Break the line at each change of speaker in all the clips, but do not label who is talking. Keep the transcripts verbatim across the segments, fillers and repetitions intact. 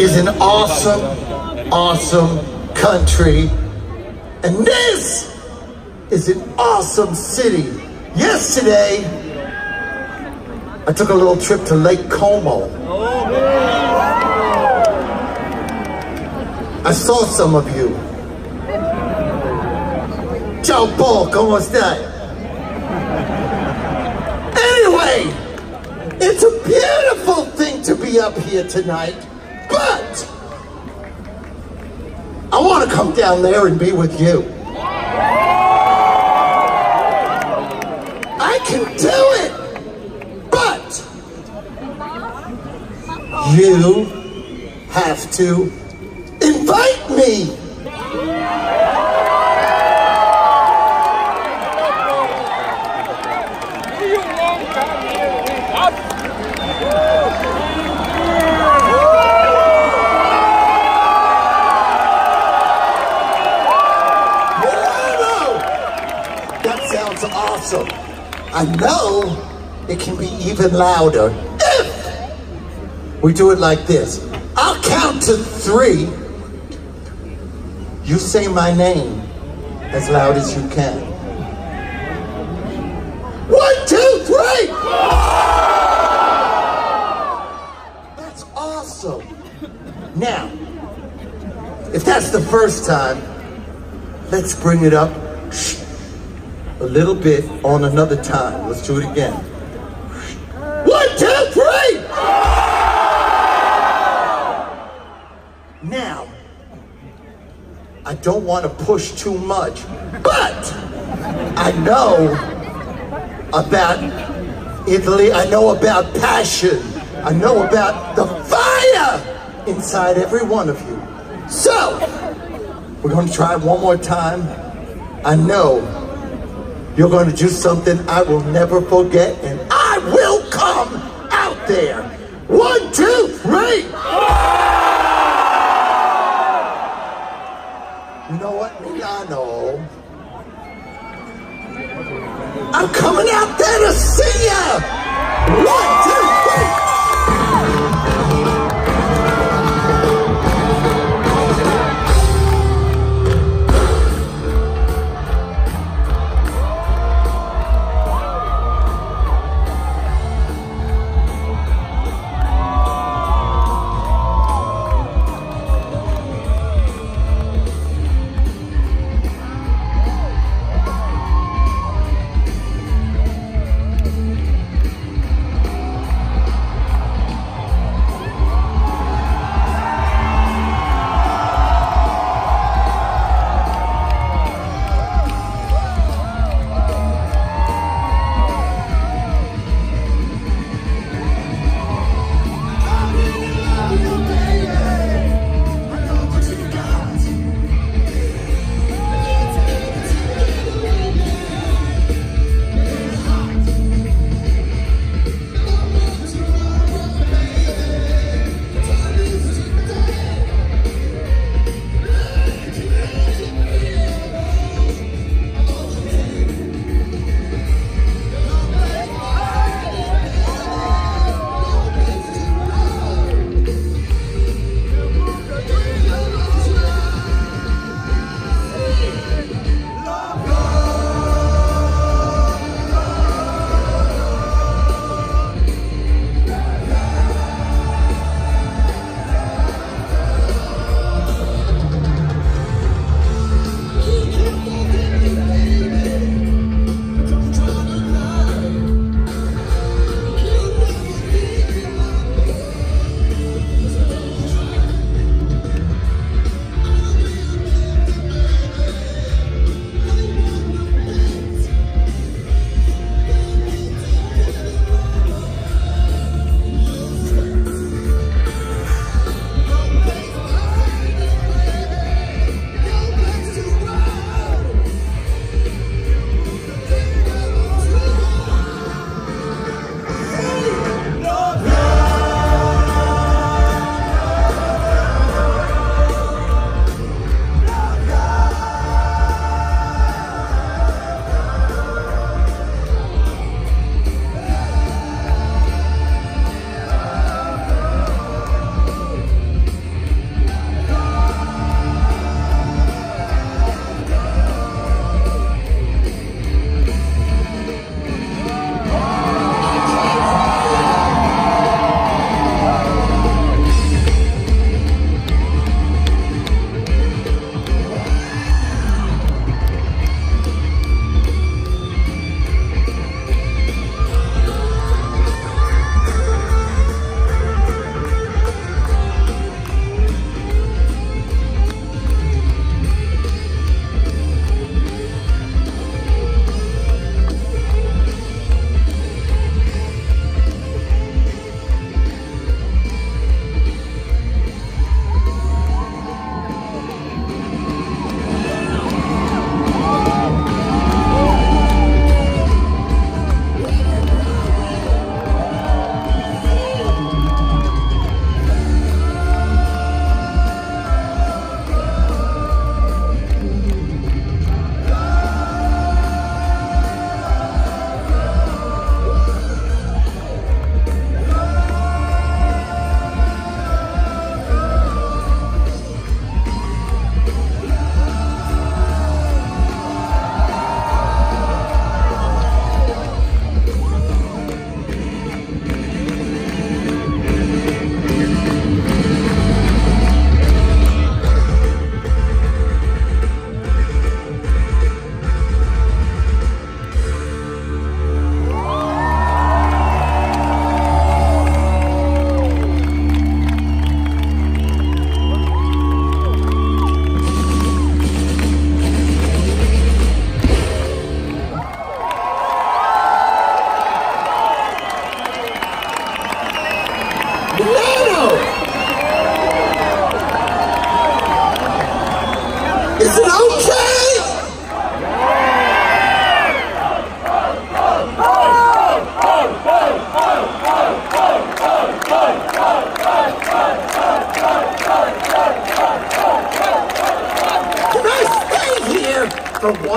is an awesome, awesome country. And this is an awesome city. Yesterday, I took a little trip to Lake Como. I saw some of you. Ciao Paul, ¿cómo estás? Anyway, it's a beautiful thing to be up here tonight, but I want to come down there and be with you. I can do it, but you have to invite me. Awesome. I know it can be even louder if we do it like this. I'll count to three. You say my name as loud as you can. One, two, three! That's awesome. Now, if that's the first time, let's bring it up a little bit on another time. Let's do it again. One, two, three! Now, I don't want to push too much, but I know about Italy. I know about passion. I know about the fire inside every one of you. So, we're going to try it one more time. I know you're going to do something I will never forget, and I will come out there. One, two, three. You know what, Milano? I'm coming out there to see ya. One, two, three.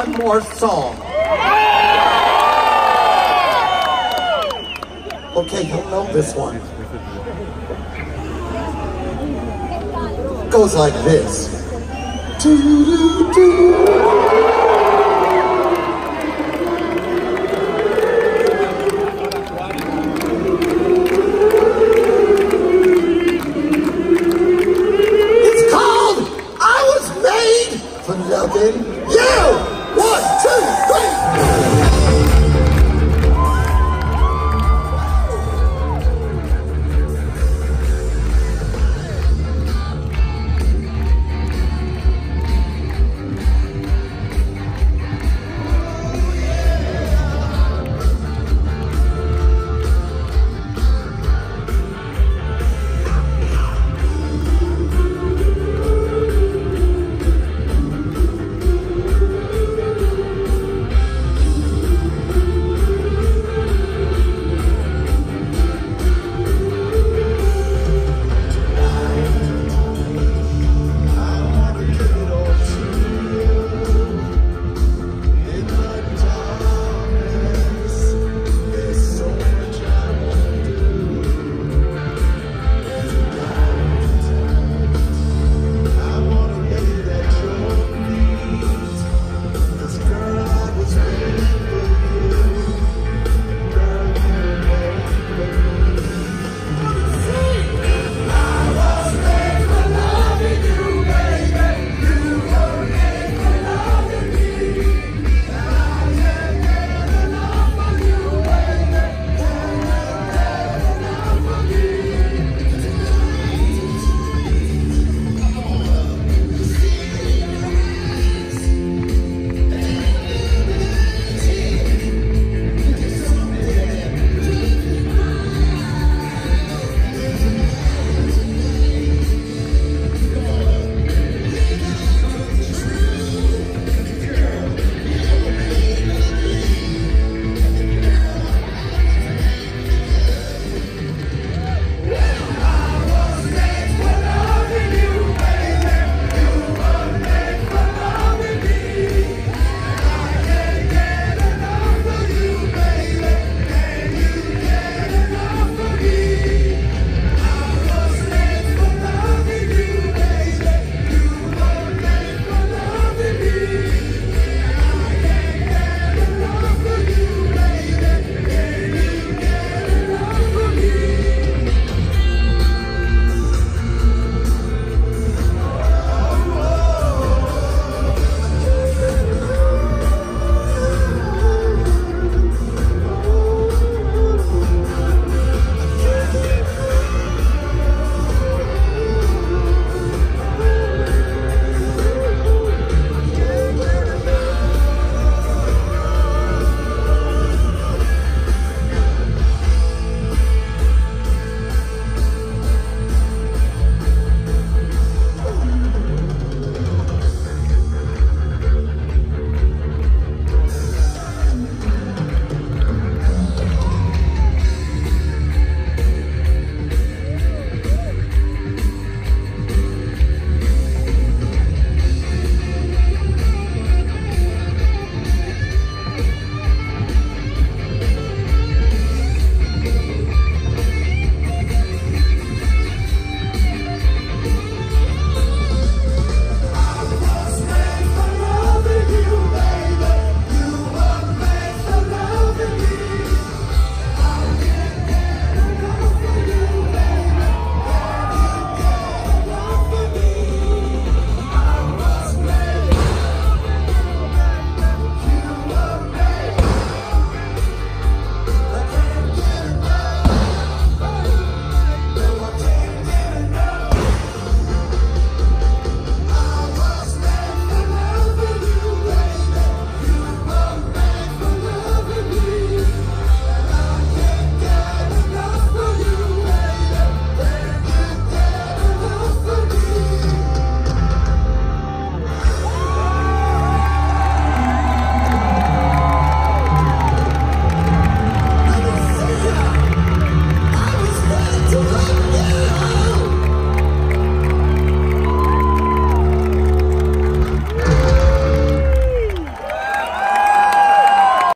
one more song. Okay, you'll know this one. Goes like this. Do, do, do.